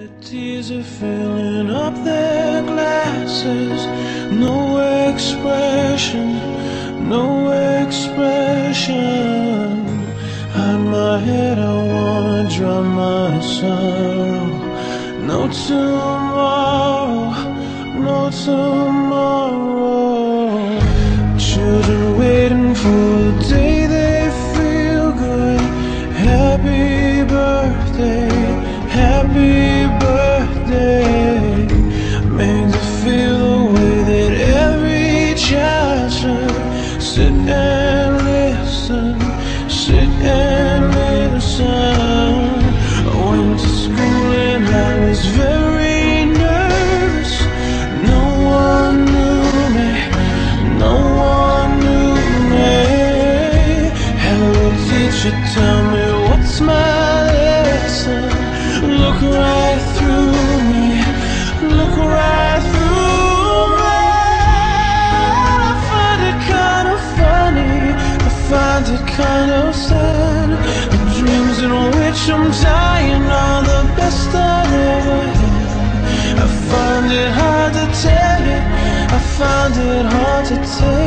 Tears are filling up their glasses. No expression, no expression. Hide my head, I wanna drown my sorrow. No tomorrow, no tomorrow. Children waiting for the day they feel good. Happy birthday, happy birthday. Made to feel the way that every child should. Sit and listen, sit and listen. I went to school and I was very nervous. No one knew me, no one knew me. Hello teacher, tell me what's my lesson. Look right through me, look right through me. I find it kind of funny, I find it kind of sad. The dreams in which I'm dying are the best I've ever had. I find it hard to tell you, I find it hard to tell.